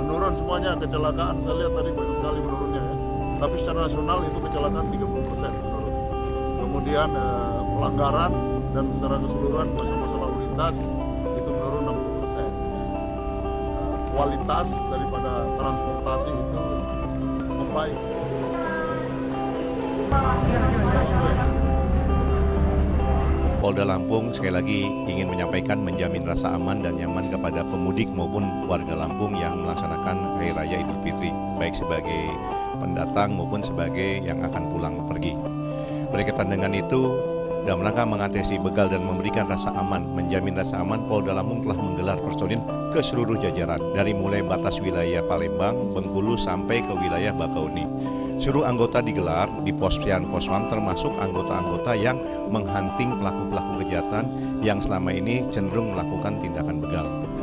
menurun semuanya kecelakaan. Saya lihat tadi banyak sekali menurunnya ya. Tapi secara nasional itu kecelakaan 30% menurun. Kemudian pelanggaran dan secara keseluruhan masalah lalu lintas itu menurun 60%. Kualitas daripada transportasi itu membaik. Polda Lampung sekali lagi ingin menyampaikan menjamin rasa aman dan nyaman kepada pemudik maupun warga Lampung yang melaksanakan Hari Raya Idul Fitri, baik sebagai pendatang maupun sebagai yang akan pulang pergi. Berkaitan dengan itu, dalam rangka mengatasi begal dan memberikan rasa aman, menjamin rasa aman, Polda Lampung telah menggelar personil ke seluruh jajaran, dari mulai batas wilayah Palembang, Bengkulu sampai ke wilayah Bakauni. Seluruh anggota digelar di pos-pam termasuk anggota-anggota yang menghunting pelaku-pelaku kejahatan yang selama ini cenderung melakukan tindakan begal.